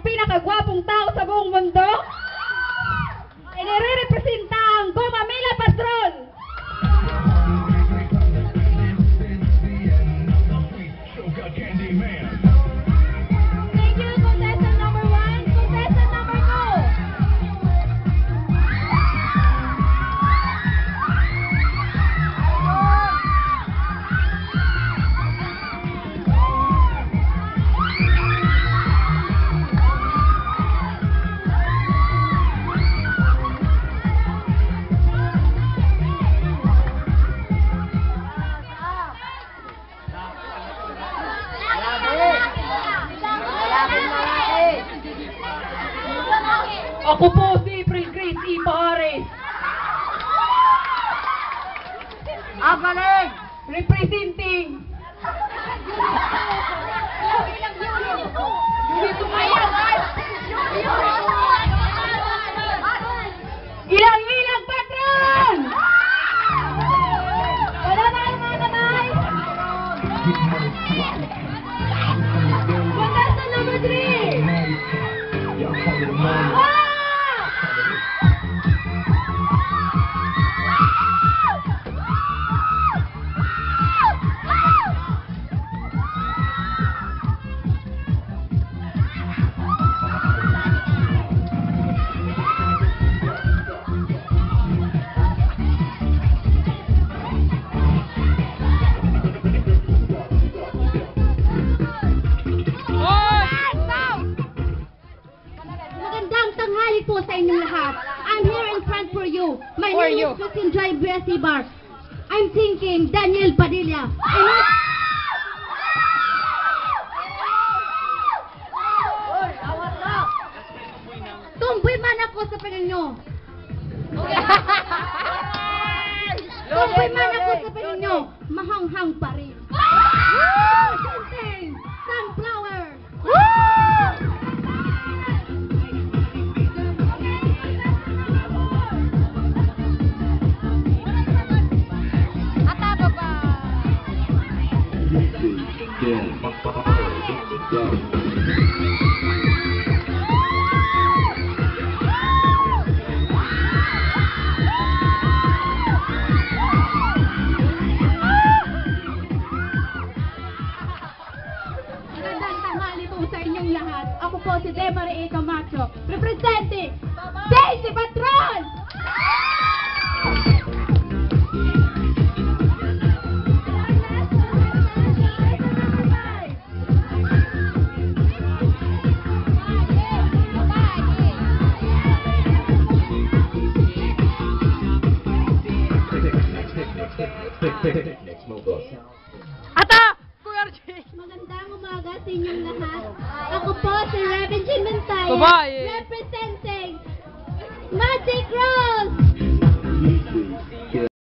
pinakagwapong tao sa buong mundo? Inirepresenta ang Gumamela Patrol! Thank you, contestant number 1. Contestant number 2. Ako po si April Grace E. Pahares. Galing! Representing Ilang Patron! Wala na kayo mga kamay? Contestant number 3! Po sa inyong lahat. I'm here in front for you. My name is Christine Drive Bessie Bar. I'm thinking Daniel Padilla. Tomboy man ako sa piling nyo. Tomboy man ako sa piling nyo. Mahanghang pa rin. Sunflower. Sa inyong lahat. Ako po si Marie Camacho, representing Daisy Patron! Magandang umaga sa inyong lahat. Ako po si Reverend Jean Magtaon, representing Magic Rose!